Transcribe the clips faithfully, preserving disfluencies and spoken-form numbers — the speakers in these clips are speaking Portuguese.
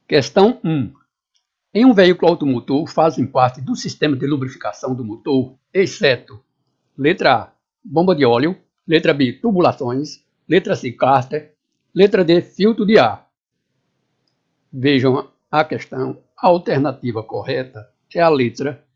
Questão um. Em um veículo automotor fazem parte do sistema de lubrificação do motor, exceto letra A, bomba de óleo, letra B, tubulações, letra C, cárter, letra D, filtro de ar. Vejam a questão. A alternativa correta é a letra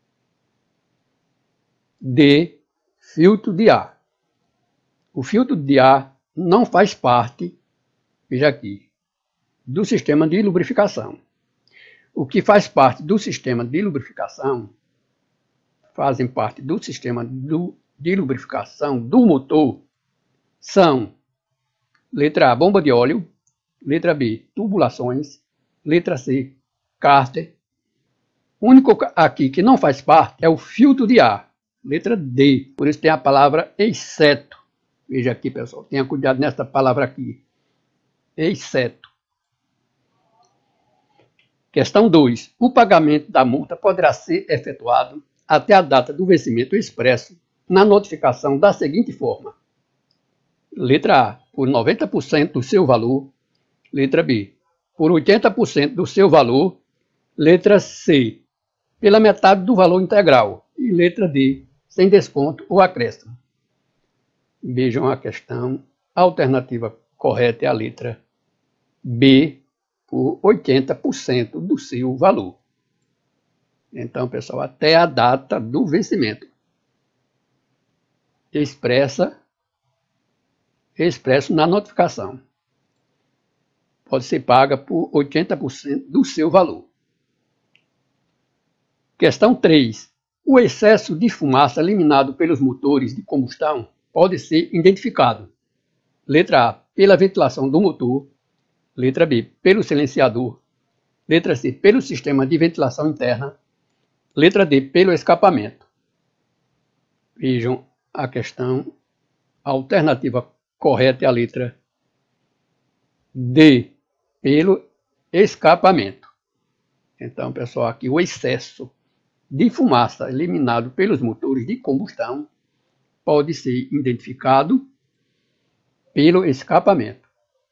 D, filtro de ar. O filtro de ar não faz parte, veja aqui, do sistema de lubrificação. O que faz parte do sistema de lubrificação, fazem parte do sistema do, de lubrificação do motor, são letra A, bomba de óleo, letra B, tubulações, letra C, cárter. O único aqui que não faz parte é o filtro de ar, letra D, por isso tem a palavra exceto. Veja aqui, pessoal, tenha cuidado nessa palavra aqui, exceto. Questão dois. O pagamento da multa poderá ser efetuado até a data do vencimento expresso na notificação da seguinte forma. Letra A, por noventa por cento do seu valor. Letra B, por oitenta por cento do seu valor. Letra C, pela metade do valor integral. E letra D, sem desconto ou acréscimo. Vejam a questão. A alternativa correta é a letra B, por oitenta por cento do seu valor. Então, pessoal, até a data do vencimento. Expressa, expresso na notificação. Pode ser paga por oitenta por cento do seu valor. Questão três. O excesso de fumaça eliminado pelos motores de combustão pode ser identificado. Letra A, pela ventilação do motor. Letra B, pelo silenciador. Letra C, pelo sistema de ventilação interna. Letra D, pelo escapamento. Vejam a questão. A alternativa correta é a letra D, pelo escapamento. Então, pessoal, aqui o excesso de fumaça eliminado pelos motores de combustão pode ser identificado pelo escapamento.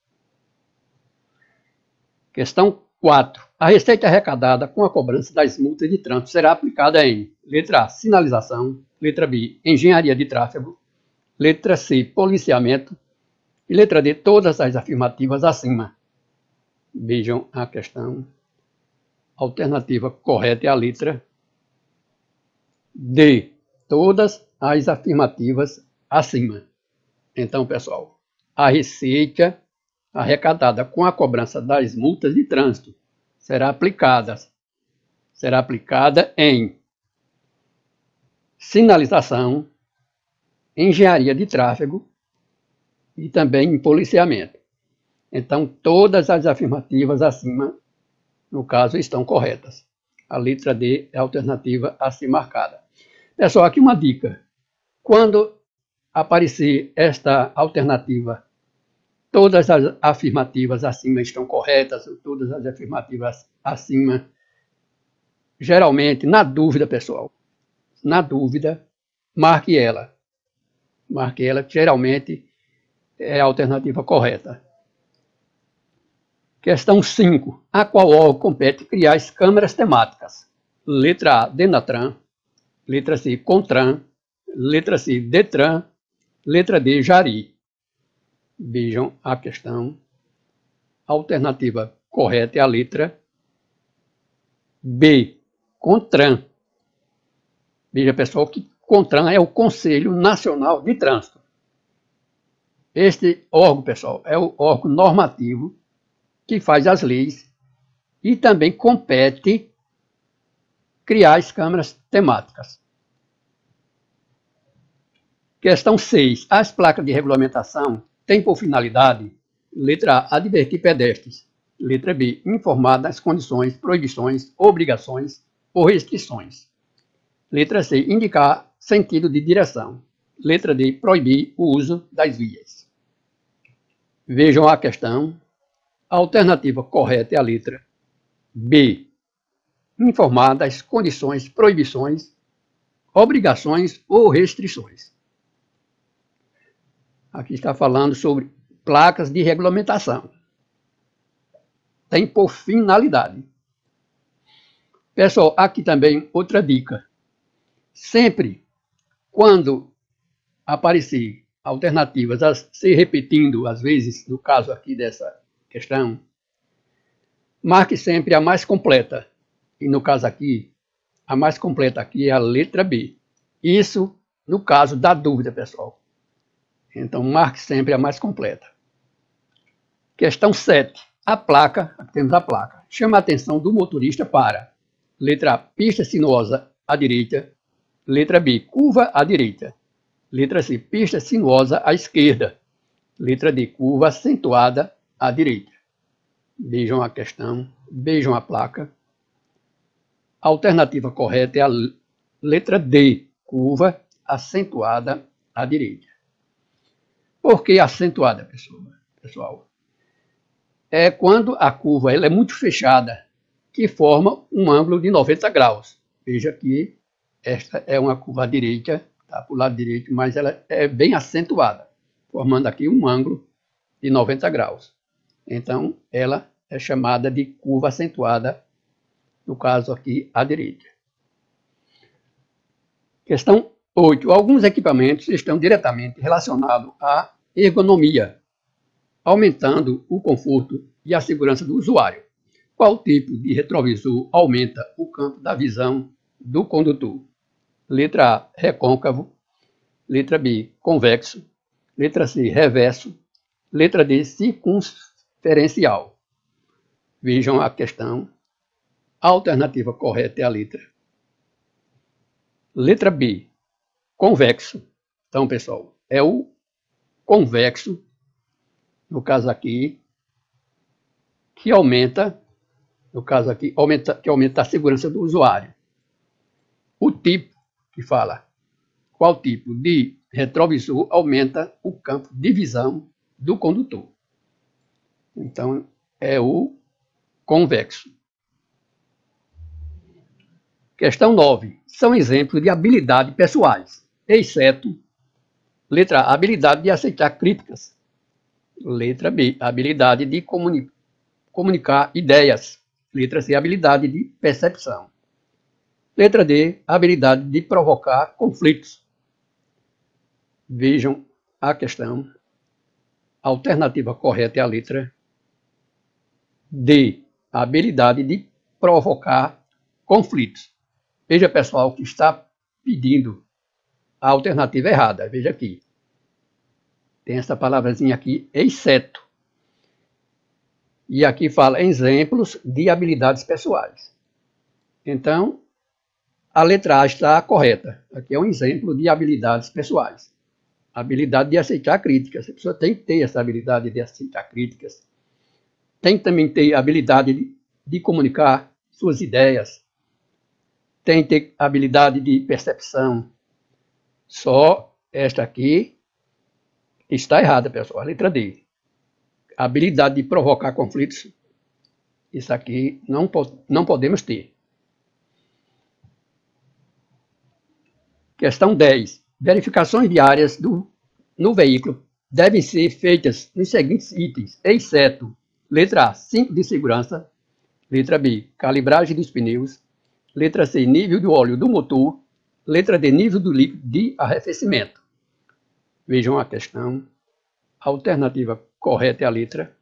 Questão quatro. A receita arrecadada com a cobrança das multas de trânsito será aplicada em letra A, sinalização, letra B, engenharia de tráfego, letra C, policiamento e letra D, todas as afirmativas acima. Vejam a questão. A alternativa correta é a letra D, todas as afirmativas acima. Então, pessoal, a receita arrecadada com a cobrança das multas de trânsito será aplicada, será aplicada em sinalização, engenharia de tráfego e também em policiamento. Então, todas as afirmativas acima, no caso, estão corretas. A letra D é a alternativa a ser marcada. Pessoal, aqui uma dica. Quando aparecer esta alternativa, todas as afirmativas acima estão corretas, todas as afirmativas acima, geralmente, na dúvida, pessoal, na dúvida, marque ela. Marque ela, que geralmente é a alternativa correta. Questão cinco. A qual órgão compete criar as câmeras temáticas? Letra A, Denatran. Letra C, Contran. Letra C, Detran. Letra D, Jari. Vejam a questão. A alternativa correta é a letra B, Contran. Veja, pessoal, que Contran é o Conselho Nacional de Trânsito. Este órgão, pessoal, é o órgão normativo que faz as leis e também compete criar as câmaras temáticas. Questão seis. As placas de regulamentação têm por finalidade, letra A, advertir pedestres, letra B, informar das condições, proibições, obrigações ou restrições, letra C, indicar sentido de direção, letra D, proibir o uso das vias. Vejam a questão. A alternativa correta é a letra B, informar das condições, proibições, obrigações ou restrições. Aqui está falando sobre placas de regulamentação. tem por finalidade. Pessoal, aqui também outra dica. Sempre quando aparecer alternativas a se repetindo, às vezes, no caso aqui dessa questão, marque sempre a mais completa. E no caso aqui, a mais completa aqui é a letra B. Isso no caso da dúvida, pessoal. Então, marque sempre a mais completa. Questão sete. A placa, aqui temos a placa, chama a atenção do motorista para letra A, pista sinuosa à direita. Letra B, curva à direita. Letra C, pista sinuosa à esquerda. Letra D, curva acentuada à direita. Vejam a questão, vejam a placa. A alternativa correta é a letra D, curva acentuada à direita. Por que acentuada, pessoal? É quando a curva ela é muito fechada, que forma um ângulo de noventa graus. Veja que esta é uma curva à direita, tá, para o lado direito, mas ela é bem acentuada, formando aqui um ângulo de noventa graus. Então, ela é chamada de curva acentuada, no caso aqui, à direita. Questão oito. Alguns equipamentos estão diretamente relacionados à ergonomia, aumentando o conforto e a segurança do usuário. Qual tipo de retrovisor aumenta o campo da visão do condutor? Letra A, recôncavo. Letra B, convexo. Letra C, reverso. Letra D, circunferencial. Vejam a questão. A alternativa correta é a letra. Letra B, convexo. Então, pessoal, é o convexo, no caso aqui, que aumenta, no caso aqui, aumenta, que aumenta a segurança do usuário. O tipo que fala qual tipo de retrovisor aumenta o campo de visão do condutor. Então, é o convexo. Questão nove. São exemplos de habilidades pessoais, exceto, letra A, habilidade de aceitar críticas. Letra B, habilidade de comuni comunicar ideias. Letra C, habilidade de percepção. Letra D, habilidade de provocar conflitos. Vejam a questão. A alternativa correta é a letra D, a habilidade de provocar conflitos. Veja, pessoal, que está pedindo a alternativa errada. Veja aqui. Tem essa palavrazinha aqui, exceto. E aqui fala exemplos de habilidades pessoais. Então, a letra A está correta. Aqui é um exemplo de habilidades pessoais. Habilidade de aceitar críticas. A pessoa tem que ter essa habilidade de aceitar críticas. Tem que também ter a habilidade de, de comunicar suas ideias. Tem que ter habilidade de percepção. Só esta aqui está errada, pessoal. A letra D. A habilidade de provocar conflitos. Isso aqui não, não podemos ter. Questão dez. Verificações diárias do, no veículo devem ser feitas nos seguintes itens, exceto letra A, cinto de segurança. Letra B, calibragem dos pneus. Letra C, nível de óleo do motor. Letra D, nível do líquido de arrefecimento. Vejam a questão. A alternativa correta é a letra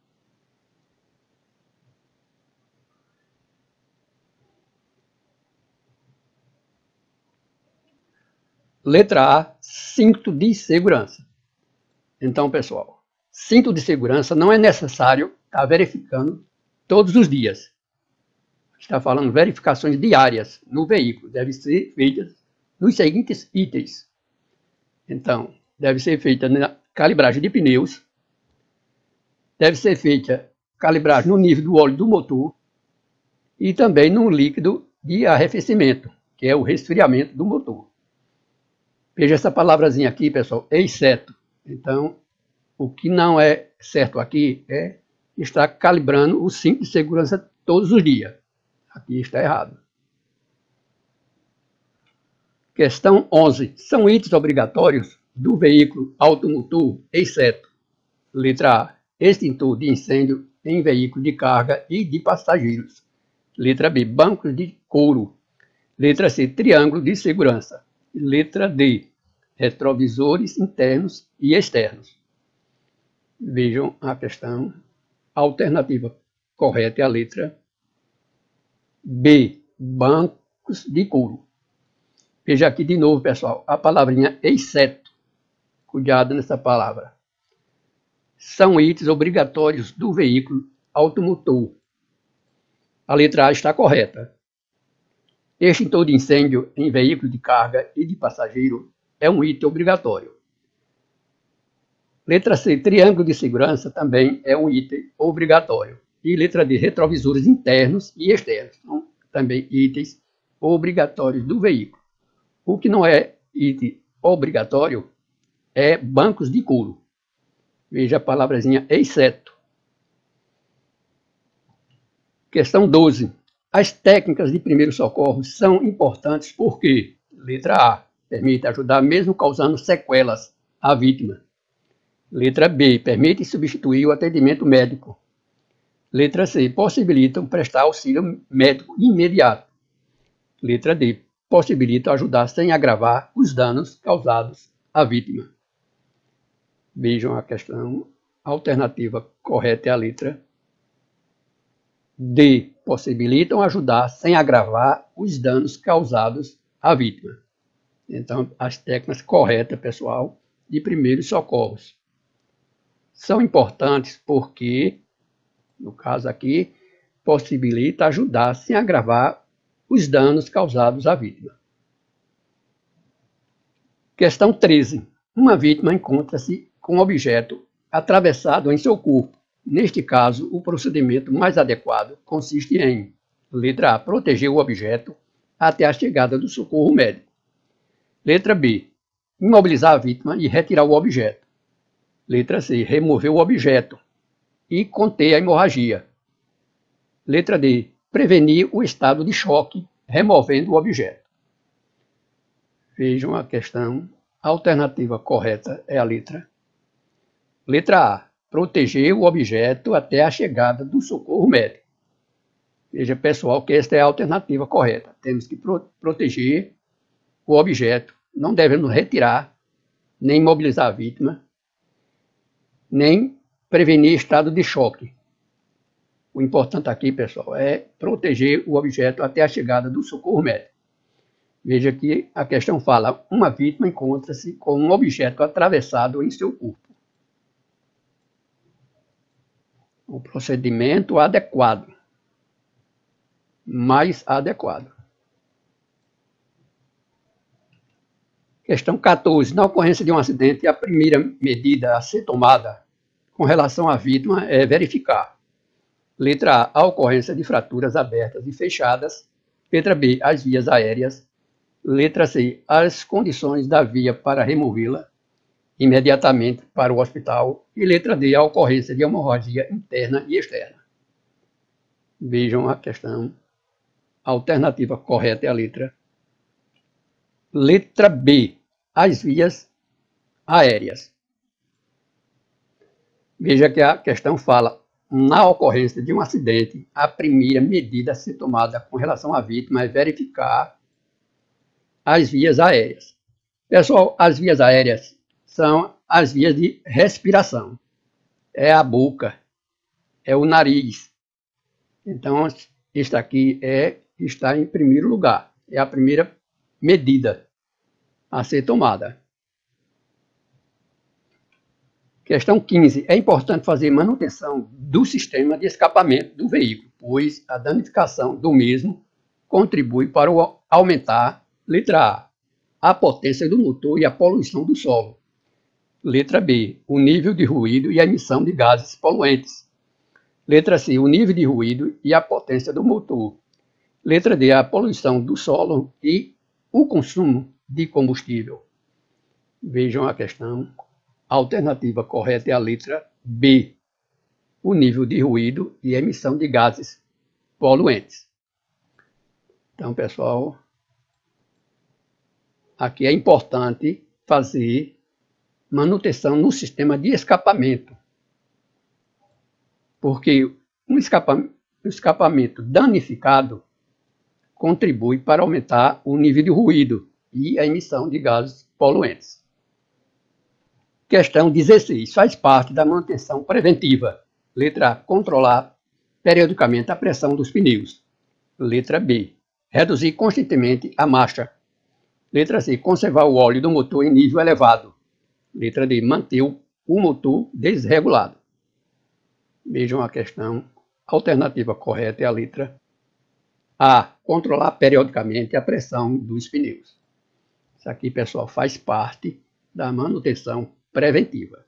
Letra A, cinto de segurança. Então, pessoal, cinto de segurança não é necessário estar verificando todos os dias. Está falando verificações diárias no veículo. Devem ser feitas nos seguintes itens. Então, deve ser feita na calibragem de pneus. Deve ser feita calibragem no nível do óleo do motor. E também no líquido de arrefecimento, que é o resfriamento do motor. Veja essa palavrazinha aqui, pessoal, exceto. Então, o que não é certo aqui é estar calibrando o cinto de segurança todos os dias. Aqui está errado. Questão onze. São itens obrigatórios do veículo automotor, exceto letra A, extintor de incêndio em veículos de carga e de passageiros. Letra B, bancos de couro. Letra C, triângulo de segurança. Letra D, retrovisores internos e externos. Vejam a questão. A alternativa correta é a letra B, bancos de couro. Veja aqui de novo, pessoal, a palavrinha exceto. Cuidado nessa palavra. São itens obrigatórios do veículo automotor. A letra A está correta. Extintor de incêndio em veículo de carga e de passageiro é um item obrigatório. Letra C, triângulo de segurança também é um item obrigatório. E letra D, retrovisores internos e externos são também itens obrigatórios do veículo. O que não é item obrigatório é bancos de couro. Veja a palavrazinha exceto. Questão doze. As técnicas de primeiro socorro são importantes porque, letra A, permite ajudar mesmo causando sequelas à vítima. Letra B, permite substituir o atendimento médico. Letra C, possibilitam prestar auxílio médico imediato. Letra D, possibilitam ajudar sem agravar os danos causados à vítima. Vejam a questão. A alternativa correta é a letra D, possibilitam ajudar sem agravar os danos causados à vítima. Então, as técnicas corretas, pessoal, de primeiros socorros são importantes porque, no caso aqui, possibilita ajudar sem agravar os danos causados à vítima. Questão treze. Uma vítima encontra-se com um objeto atravessado em seu corpo. Neste caso, o procedimento mais adequado consiste em: letra A, proteger o objeto até a chegada do socorro médico. Letra B, imobilizar a vítima e retirar o objeto. Letra C, remover o objeto e conter a hemorragia. Letra D, prevenir o estado de choque, removendo o objeto. Vejam a questão. A alternativa correta é a letra. Letra A, proteger o objeto até a chegada do socorro médico. Veja, pessoal, que esta é a alternativa correta. Temos que pro proteger o objeto. Não devemos retirar, nem imobilizar a vítima, nem prevenir estado de choque. O importante aqui, pessoal, é proteger o objeto até a chegada do socorro médico. Veja que a questão fala: uma vítima encontra-se com um objeto atravessado em seu corpo. O procedimento adequado, mais adequado. Questão quatorze. Na ocorrência de um acidente, a primeira medida a ser tomada com relação à vítima é verificar: letra A, a ocorrência de fraturas abertas e fechadas. Letra B, as vias aéreas. Letra C, as condições da via para removê-la imediatamente para o hospital. E letra D, a ocorrência de hemorragia interna e externa. Vejam a questão. A alternativa correta é a letra. Letra B, as vias aéreas. Veja que a questão fala: na ocorrência de um acidente, a primeira medida a ser tomada com relação à vítima é verificar as vias aéreas. Pessoal, as vias aéreas são as vias de respiração. É a boca, é o nariz. Então, isso aqui é, está em primeiro lugar. É a primeira medida a ser tomada. Questão quinze. É importante fazer manutenção do sistema de escapamento do veículo, pois a danificação do mesmo contribui para o aumentar, letra A, a potência do motor e a poluição do solo. Letra B, o nível de ruído e a emissão de gases poluentes. Letra C, o nível de ruído e a potência do motor. Letra D, a poluição do solo e o consumo de combustível. Vejam a questão. A alternativa correta é a letra B, o nível de ruído e emissão de gases poluentes. Então, pessoal, aqui é importante fazer manutenção no sistema de escapamento. porque um escapamento, um escapamento danificado contribui para aumentar o nível de ruído e a emissão de gases poluentes. Questão dezesseis. Faz parte da manutenção preventiva. Letra A. Controlar periodicamente a pressão dos pneus. Letra B. Reduzir constantemente a marcha. Letra C. Conservar o óleo do motor em nível elevado. Letra D. Manter o motor desregulado. Vejam a questão. A alternativa correta é a letra A. Controlar periodicamente a pressão dos pneus. Isso aqui, pessoal, faz parte da manutenção preventiva.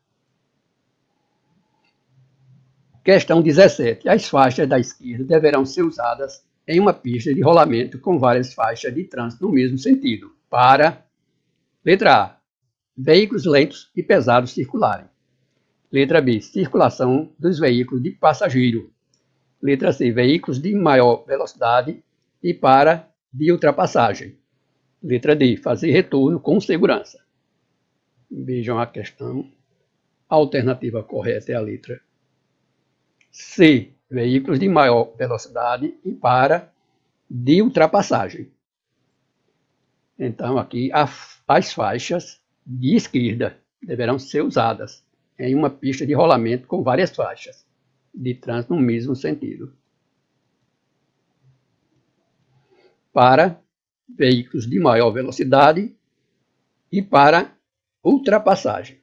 Questão dezessete. As faixas da esquerda deverão ser usadas em uma pista de rolamento com várias faixas de trânsito no mesmo sentido, para, letra A, veículos lentos e pesados circularem. Letra B, circulação dos veículos de passageiro. Letra C, veículos de maior velocidade e para de ultrapassagem. Letra D, fazer retorno com segurança. Vejam a questão. A alternativa correta é a letra C, veículos de maior velocidade e para de ultrapassagem. Então, aqui, as faixas de esquerda deverão ser usadas em uma pista de rolamento com várias faixas de trânsito no mesmo sentido. Para veículos de maior velocidade e para ultrapassagem.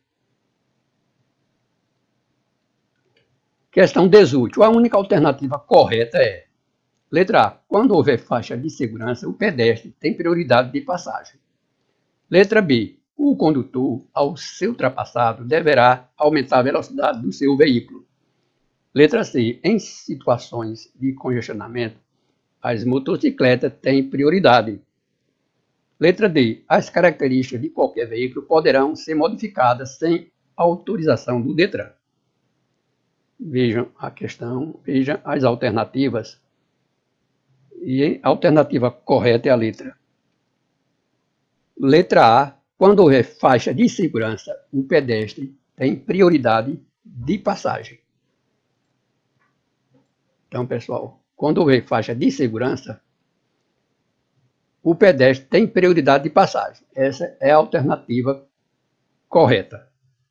Questão dezoito. A única alternativa correta é: letra A. Quando houver faixa de segurança, o pedestre tem prioridade de passagem. Letra B. O condutor, ao ser ultrapassado, deverá aumentar a velocidade do seu veículo. Letra C. Em situações de congestionamento, as motocicletas têm prioridade. Letra D. As características de qualquer veículo poderão ser modificadas sem autorização do Detran. Vejam a questão, vejam as alternativas. E a alternativa correta é a letra. Letra A. Quando houver faixa de segurança, o pedestre tem prioridade de passagem. Então, pessoal, quando houver faixa de segurança, o pedestre tem prioridade de passagem. Essa é a alternativa correta.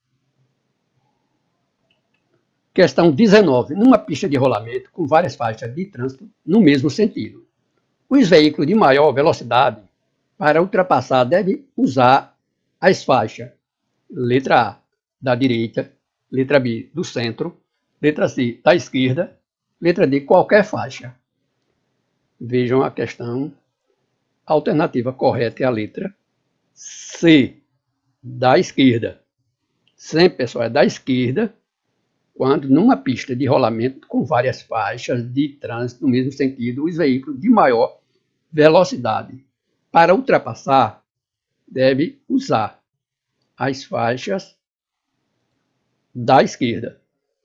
Questão dezenove. Numa pista de rolamento com várias faixas de trânsito no mesmo sentido, os veículos de maior velocidade, para ultrapassar, devem usar as faixas. Letra A, da direita. Letra B, do centro. Letra C, da esquerda. Letra D, qualquer faixa. Vejam a questão. A alternativa correta é a letra C, da esquerda. Sempre, pessoal, é da esquerda, quando numa pista de rolamento com várias faixas de trânsito no mesmo sentido, os veículos de maior velocidade, para ultrapassar, deve usar as faixas da esquerda.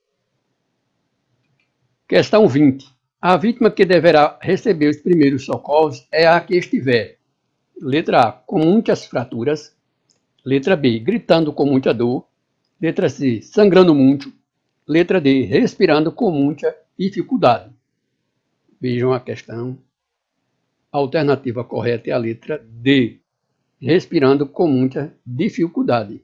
Questão vinte. A vítima que deverá receber os primeiros socorros é a que estiver. Letra A, com muitas fraturas. Letra B, gritando com muita dor. Letra C, sangrando muito. Letra D, respirando com muita dificuldade. Vejam a questão. A alternativa correta é a letra D, respirando com muita dificuldade.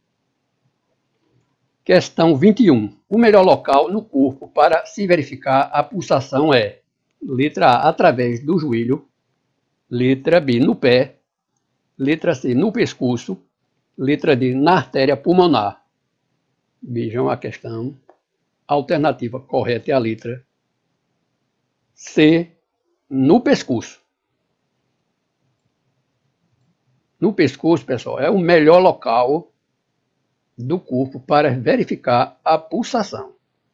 Questão vinte e um. O melhor local no corpo para se verificar a pulsação é: letra A, através do joelho. Letra B, no pé. Letra C, no pescoço. Letra D, na artéria pulmonar. Vejam a questão. A alternativa correta é a letra C, no pescoço. No pescoço, pessoal, é o melhor local do corpo para verificar a pulsação.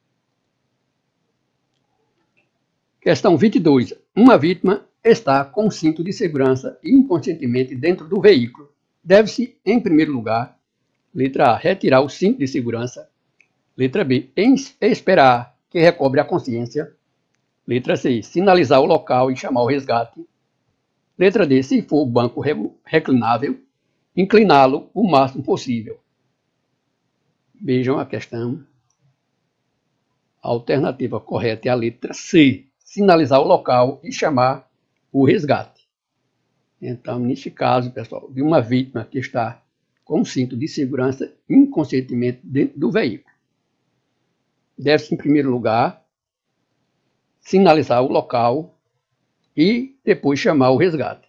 Questão vinte e dois. Uma vítima está com cinto de segurança inconscientemente dentro do veículo. Deve-se, em primeiro lugar, letra A, retirar o cinto de segurança. Letra B, esperar que recobre a consciência. Letra C, sinalizar o local e chamar o resgate. Letra D, se for banco reclinável, incliná-lo o máximo possível. Vejam a questão. A alternativa correta é a letra C, sinalizar o local e chamar o resgate. Então, neste caso, pessoal, de uma vítima que está com um cinto de segurança inconscientemente dentro do veículo, deve-se, em primeiro lugar, sinalizar o local e depois chamar o resgate.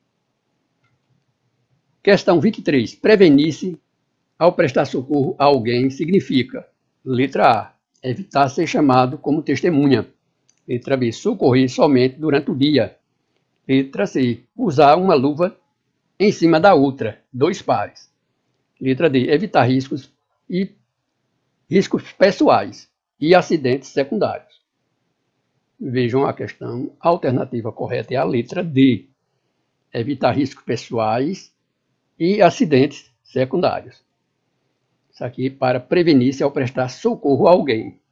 Questão vinte e três. Prevenir-se ao prestar socorro a alguém significa: letra A, evitar ser chamado como testemunha. Letra B, socorrer somente durante o dia. Letra C, usar uma luva em cima da outra, dois pares. Letra D, evitar riscos e riscos pessoais e acidentes secundários. Vejam a questão. A alternativa correta é a letra D, evitar riscos pessoais e acidentes secundários. Isso aqui para prevenir-se ao prestar socorro a alguém.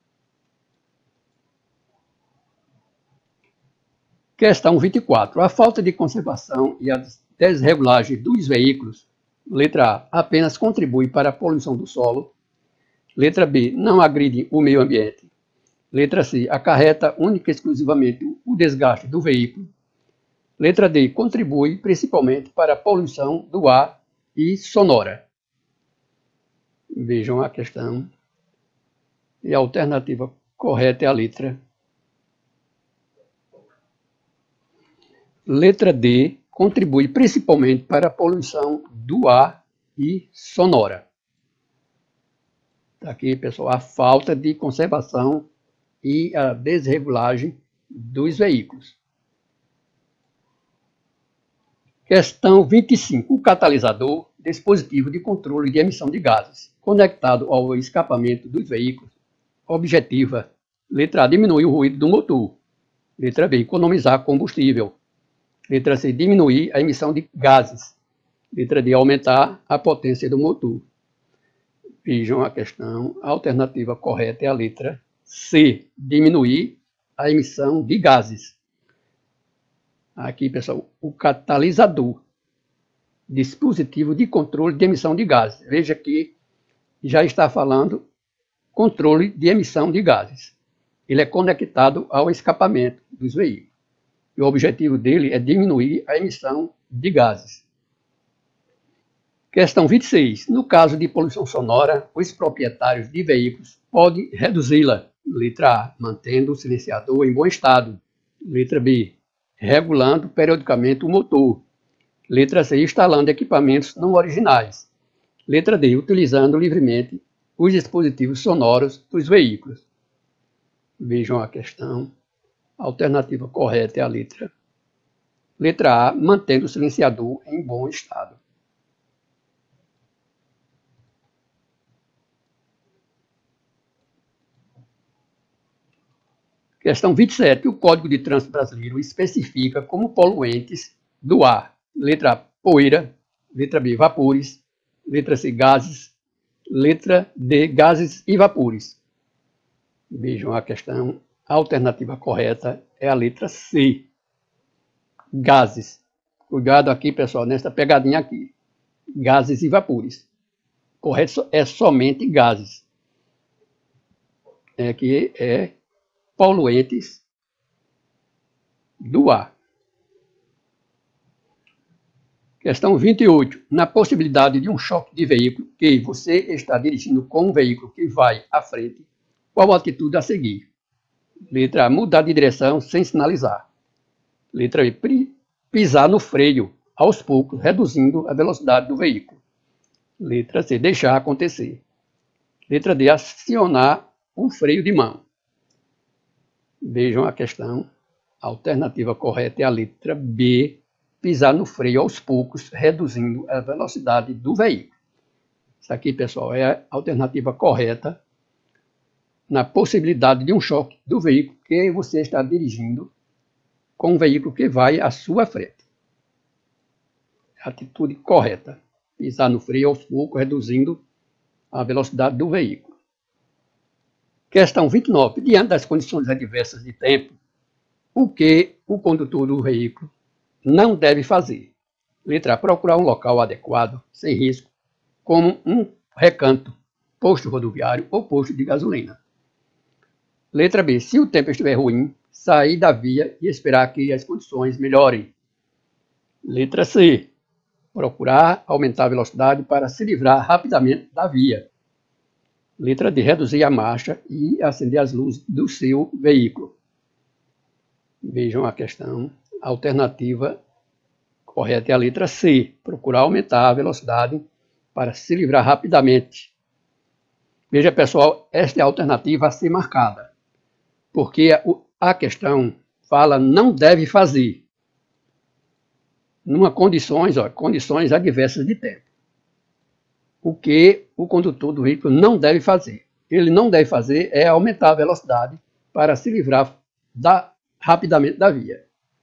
Questão vinte e quatro. A falta de conservação e a desregulagem dos veículos, letra A, apenas contribui para a poluição do solo. Letra B, não agride o meio ambiente. Letra C, acarreta única e exclusivamente o desgaste do veículo. Letra D, contribui principalmente para a poluição do ar e sonora. Vejam a questão. E a alternativa correta é a letra Letra D, contribui principalmente para a poluição do ar e sonora. Está aqui, pessoal, a falta de conservação e a desregulagem dos veículos. Questão vinte e cinco. O catalisador, dispositivo de controle de emissão de gases, conectado ao escapamento dos veículos, objetiva: letra A, diminuir o ruído do motor. Letra B, economizar combustível. Letra C, diminuir a emissão de gases. Letra D, aumentar a potência do motor. Vejam a questão. A alternativa correta é a letra C, diminuir a emissão de gases. Aqui, pessoal, o catalisador, dispositivo de controle de emissão de gases. Veja que já está falando controle de emissão de gases. Ele é conectado ao escapamento dos veículos. E o objetivo dele é diminuir a emissão de gases. Questão vinte e seis. No caso de poluição sonora, os proprietários de veículos podem reduzi-la. Letra A, mantendo o silenciador em bom estado. Letra B, regulando periodicamente o motor. Letra C, instalando equipamentos não originais. Letra D, utilizando livremente os dispositivos sonoros dos veículos. Vejam a questão. A alternativa correta é a letra Letra A, mantendo o silenciador em bom estado. Questão vinte e sete. O Código de Trânsito Brasileiro especifica como poluentes do ar. Letra A, poeira. Letra B, vapores. Letra C, gases. Letra D, gases e vapores. Vejam a questão. A alternativa correta é a letra C, gases. Cuidado aqui, pessoal, nessa pegadinha aqui. Gases e vapores. Correto é somente gases. É que é poluentes do ar. Questão vinte e oito. Na possibilidade de um choque de veículo que você está dirigindo com um veículo que vai à frente, qual a atitude a seguir? Letra A, mudar de direção sem sinalizar. Letra B, pisar no freio aos poucos, reduzindo a velocidade do veículo. Letra C, deixar acontecer. Letra D, acionar o freio de mão. Vejam a questão. A alternativa correta é a letra B, pisar no freio aos poucos, reduzindo a velocidade do veículo. Isso aqui, pessoal, é a alternativa correta na possibilidade de um choque do veículo que você está dirigindo com um veículo que vai à sua frente. A atitude correta, pisar no freio aos poucos, reduzindo a velocidade do veículo. Questão vinte e nove. Diante das condições adversas de tempo, o que o condutor do veículo não deve fazer? Letra A, procurar um local adequado, sem risco, como um recanto, posto rodoviário ou posto de gasolina. Letra B. Se o tempo estiver ruim, sair da via e esperar que as condições melhorem. Letra C. Procurar aumentar a velocidade para se livrar rapidamente da via. Letra D. Reduzir a marcha e acender as luzes do seu veículo. Vejam a questão. A alternativa correta é a letra C. Procurar aumentar a velocidade para se livrar rapidamente. Veja, pessoal, esta é a alternativa a ser marcada, porque a questão fala não deve fazer, numa condições, ó, condições adversas de tempo. O que o condutor do veículo não deve fazer? Ele não deve fazer é aumentar a velocidade para se livrar da, rapidamente da via.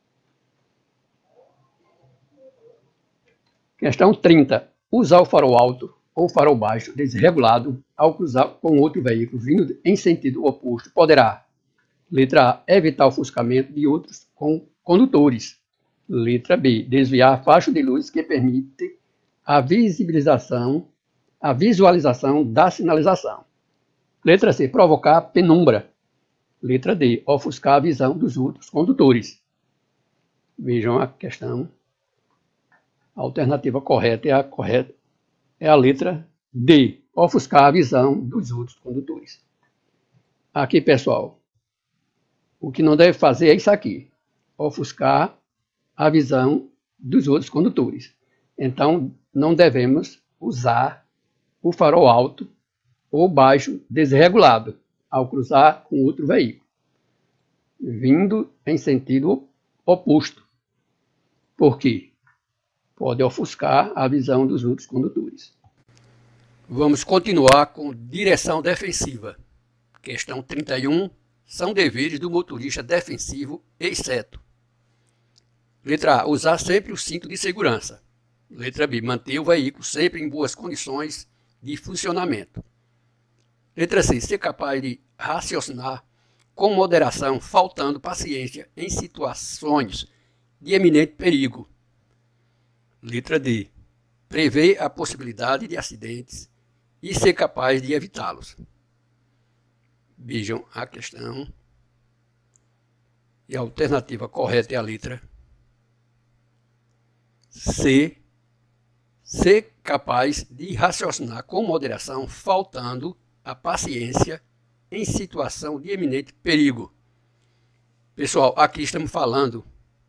Questão trinta. Usar o farol alto ou farol baixo desregulado ao cruzar com outro veículo vindo em sentido oposto poderá: letra A, evitar o ofuscamento de outros condutores. Letra B, desviar a faixa de luz que permite a visibilização, a visualização da sinalização. Letra C, provocar penumbra. Letra D, ofuscar a visão dos outros condutores. Vejam a questão. A alternativa correta é a correta é a letra D, ofuscar a visão dos outros condutores. Aqui, pessoal, o que não deve fazer é isso aqui, ofuscar a visão dos outros condutores. Então, não devemos usar o farol alto ou baixo desregulado ao cruzar com outro veículo, vindo em sentido oposto. Por quê? Pode ofuscar a visão dos outros condutores. Vamos continuar com direção defensiva. Questão trinta e um. São deveres do motorista defensivo, exceto. Letra A. Usar sempre o cinto de segurança. Letra B. Manter o veículo sempre em boas condições de funcionamento. Letra C. Ser capaz de raciocinar com moderação, faltando paciência em situações de eminente perigo. Letra D. Prever a possibilidade de acidentes e ser capaz de evitá-los. Vejam a questão. E a alternativa correta é a letra C. Ser capaz de raciocinar com moderação, faltando a paciência em situação de eminente perigo. Pessoal, aqui estamos falando.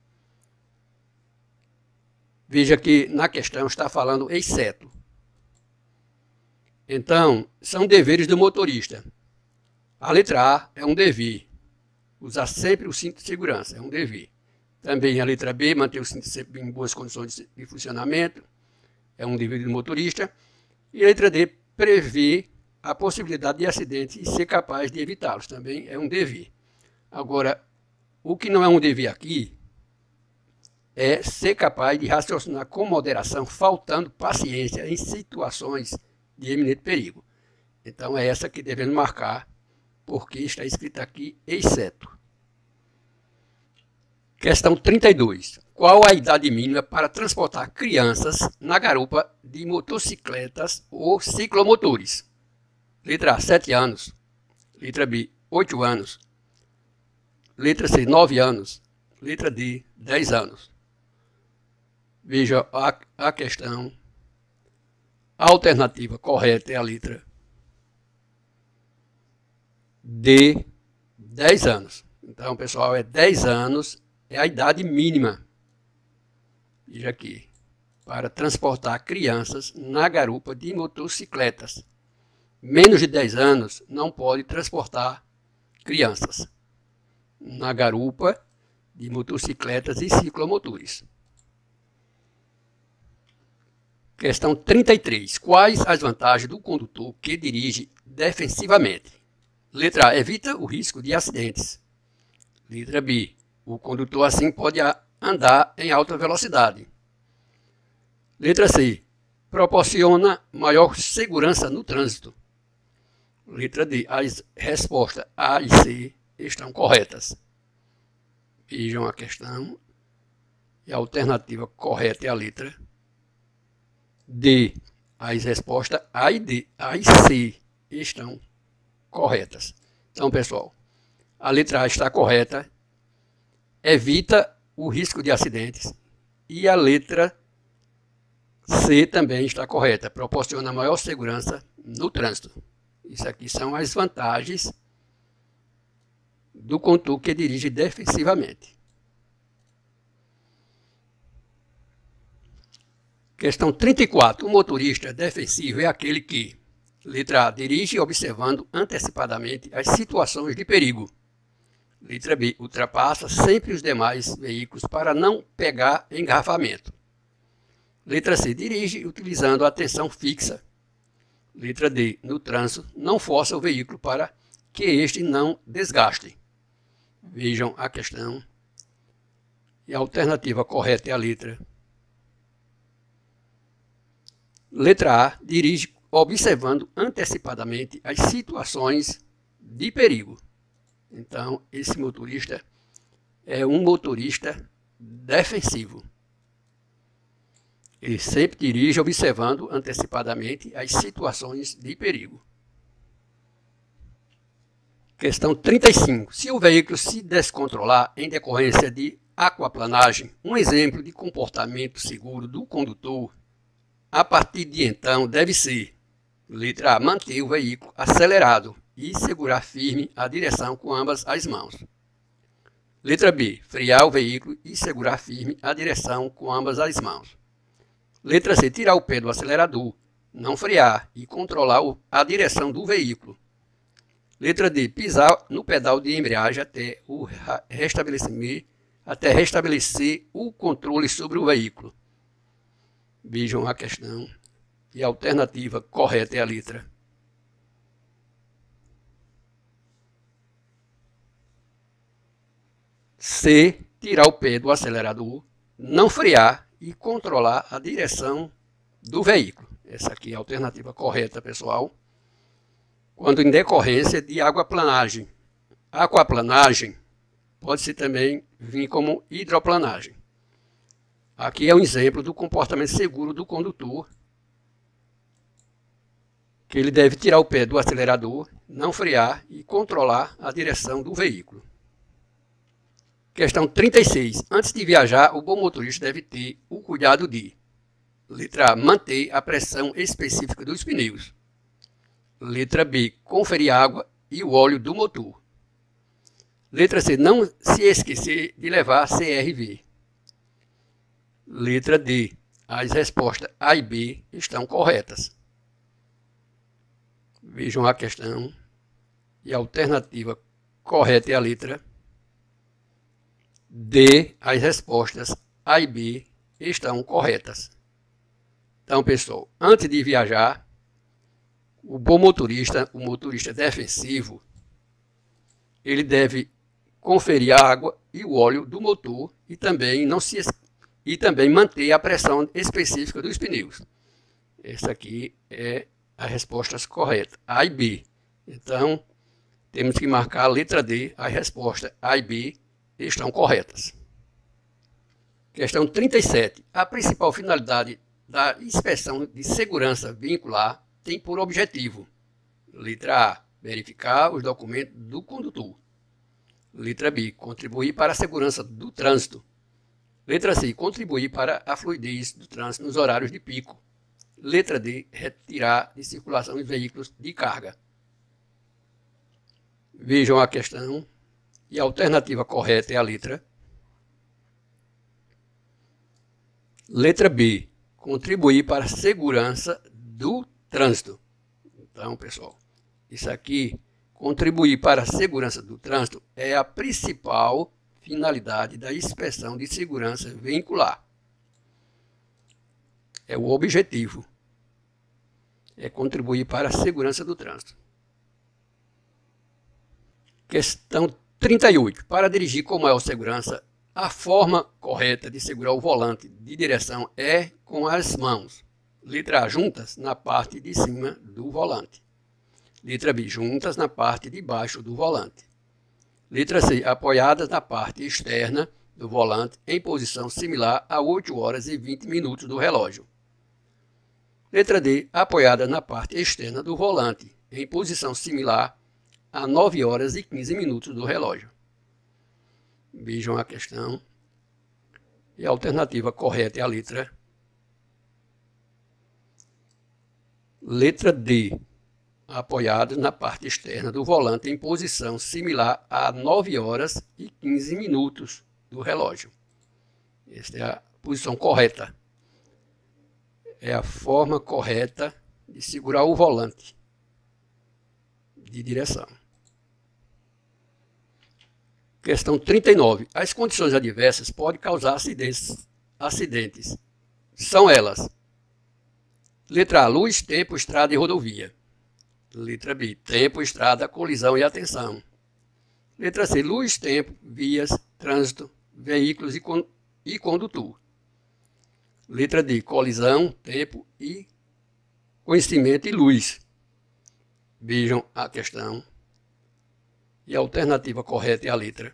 Veja que na questão está falando exceto. Então, são deveres do motorista. A letra A é um dever. Usar sempre o cinto de segurança é um dever. Também a letra B, manter o cinto sempre em boas condições de funcionamento, é um dever do motorista. E a letra D, prever a possibilidade de acidentes e ser capaz de evitá-los, também é um dever. Agora, o que não é um dever aqui é ser capaz de raciocinar com moderação, faltando paciência em situações de eminente perigo. Então é essa que devemos marcar, porque está escrito aqui, exceto. Questão trinta e dois. Qual a idade mínima para transportar crianças na garupa de motocicletas ou ciclomotores? Letra A, sete anos. Letra B, oito anos. Letra C, nove anos. Letra D, dez anos. Veja a, a questão. A alternativa correta é a letra D, dez anos. Então, pessoal, é dez anos, é a idade mínima. Veja aqui. Para transportar crianças na garupa de motocicletas. Menos de dez anos não pode transportar crianças na garupa de motocicletas e ciclomotores. Questão trinta e três. Quais as vantagens do condutor que dirige defensivamente? Letra A. Evita o risco de acidentes. Letra B. O condutor assim pode andar em alta velocidade. Letra C. Proporciona maior segurança no trânsito. Letra D. As respostas A e C estão corretas. Vejam a questão. E a alternativa correta é a letra D. As respostas A e D, A e C estão corretas. Então, pessoal, A letra A está correta, evita o risco de acidentes. E a letra C também está correta, proporciona maior segurança no trânsito. Isso aqui são as vantagens do condutor que dirige defensivamente. Questão trinta e quatro. O motorista defensivo é aquele que, letra A, dirige observando antecipadamente as situações de perigo. Letra B, ultrapassa sempre os demais veículos para não pegar engarrafamento. Letra C, dirige utilizando a atenção fixa. Letra D, no trânsito, não força o veículo para que este não desgaste. Vejam a questão. E a alternativa correta é a letra. Letra A, dirige observando antecipadamente as situações de perigo. Então, esse motorista é um motorista defensivo. Ele sempre dirige observando antecipadamente as situações de perigo. Questão trinta e cinco. Se o veículo se descontrolar em decorrência de aquaplanagem, um exemplo de comportamento seguro do condutor, a partir de então deve ser, letra A, manter o veículo acelerado e segurar firme a direção com ambas as mãos. Letra B, frear o veículo e segurar firme a direção com ambas as mãos. Letra C, tirar o pé do acelerador, não frear e controlar a direção do veículo. Letra D, pisar no pedal de embreagem até, o restabelecer, até restabelecer o controle sobre o veículo. Vejam a questão. E a alternativa correta é a letra C, tirar o pé do acelerador, não frear e controlar a direção do veículo. Essa aqui é a alternativa correta, pessoal. Quando em decorrência de aquaplanagem. Aquaplanagem pode-se também vir como hidroplanagem. Aqui é um exemplo do comportamento seguro do condutor, que ele deve tirar o pé do acelerador, não frear e controlar a direção do veículo. Questão trinta e seis. Antes de viajar, o bom motorista deve ter o cuidado de, letra A, manter a pressão específica dos pneus. Letra B, conferir a água e o óleo do motor. Letra C, não se esquecer de levar C R V. Letra D, as respostas A e B estão corretas. Vejam a questão. E a alternativa correta é a letra D, as respostas A e B estão corretas. Então, pessoal, antes de viajar, o bom motorista, o motorista defensivo, ele deve conferir a água e o óleo do motor e também, não se, e também manter a pressão específica dos pneus. Essa aqui é a resposta correta, A e B. Então, temos que marcar a letra D, a resposta A e B estão corretas. Questão trinta e sete. A principal finalidade da inspeção de segurança vincular tem por objetivo, letra A, verificar os documentos do condutor. Letra B, contribuir para a segurança do trânsito. Letra C, contribuir para a fluidez do trânsito nos horários de pico. Letra D, retirar de circulação os veículos de carga. Vejam a questão. E a alternativa correta é a letra Letra B, contribuir para a segurança do trânsito. Então, pessoal, isso aqui, contribuir para a segurança do trânsito, é a principal finalidade da inspeção de segurança veicular. É o objetivo. É contribuir para a segurança do trânsito. Questão trinta e oito. Para dirigir com maior segurança, a forma correta de segurar o volante de direção é com as mãos. Letra A, juntas na parte de cima do volante. Letra B, juntas na parte de baixo do volante. Letra C, apoiadas na parte externa do volante em posição similar a oito horas e vinte minutos do relógio. Letra D, apoiada na parte externa do volante em posição similar a nove horas e quinze minutos do relógio. Vejam a questão. E a alternativa correta é a letra Letra D. Apoiados na parte externa do volante em posição similar a nove horas e quinze minutos do relógio. Esta é a posição correta. É a forma correta de segurar o volante de direção. Questão trinta e nove. As condições adversas podem causar acidentes. acidentes. São elas: letra A, luz, tempo, estrada e rodovia. Letra B, tempo, estrada, colisão e atenção. Letra C, luz, tempo, vias, trânsito, veículos e, con e condutor. Letra D, colisão, tempo e conhecimento e luz. Vejam a questão. E a alternativa correta é a letra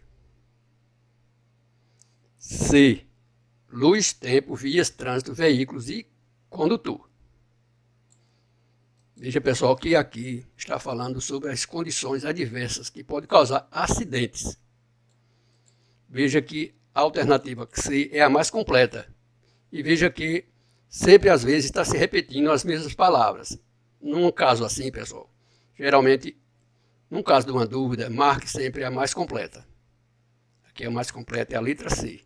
C, luz, tempo, vias, trânsito, veículos e condutor. Veja, pessoal, que aqui está falando sobre as condições adversas que podem causar acidentes. Veja que a alternativa C é a mais completa. E veja que sempre, às vezes, está se repetindo as mesmas palavras. Num caso assim, pessoal, geralmente, num caso de uma dúvida, marque sempre a mais completa. Aqui a mais completa é a letra C.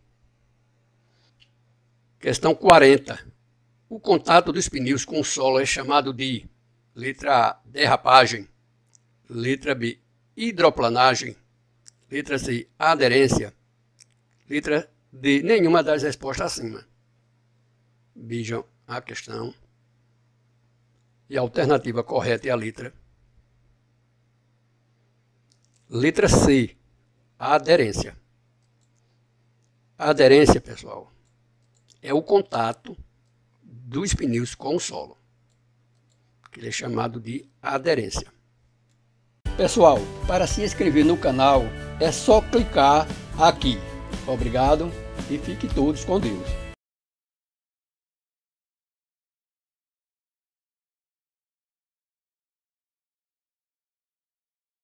Questão quarenta. O contato dos pneus com o solo é chamado de: letra A, derrapagem. Letra B, hidroplanagem. Letra C, aderência. Letra D, nenhuma das respostas acima. Vejam a questão. E a alternativa correta é a letra Letra C, aderência. A aderência, pessoal, é o contato dos pneus com o solo, que ele é chamado de aderência. Pessoal, para se inscrever no canal é só clicar aqui. Obrigado e fiquem todos com Deus.